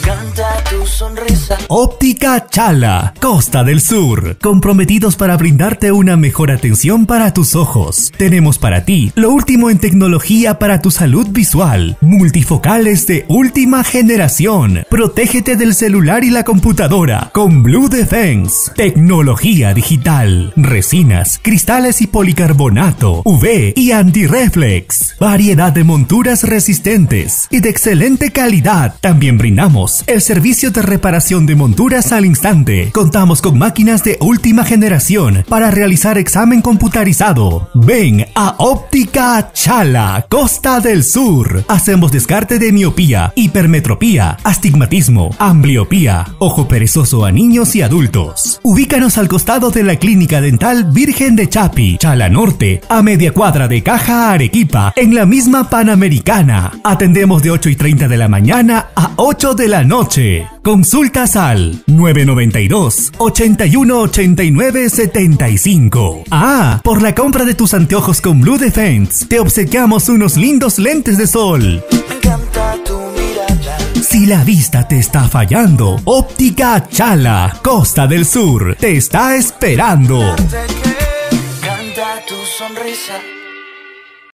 encanta tu sonrisa. Óptica Chala, Costa del Sur, comprometidos para brindarte una mejor atención para tus ojos. Tenemos para ti lo último en tecnología para tu salud visual, multifocales de última generación. Protégete del celular y la computadora con Blue Defense, tecnología digital, resinas, cristales y policarbonato, UV y antirreflex, variedad de monturas resistentes y de excelente calidad. También brindamos el servicio de reparación de monturas al instante. Contamos con máquinas de última generación para realizar examen computarizado. Ven a Óptica Chala, Costa del Sur. Hacemos descarte de miopía, hipermetropía, astigmatismo, ambliopía, ojo perezoso a niños y adultos. Ubícanos al costado de la Clínica Dental Virgen de Chapi, Chala Norte, a media cuadra de Caja Arequipa, en la misma Panamericana. Atendemos de 8:30 de la mañana a 8 de la noche. Consultas al 992 81 89 75. Por la compra de tus anteojos con Blue Defense, te obsequiamos unos lindos lentes de sol. Me encanta tu mirada. Si la vista te está fallando, Óptica Chala, Costa del Sur, te está esperando. Me encanta tu sonrisa.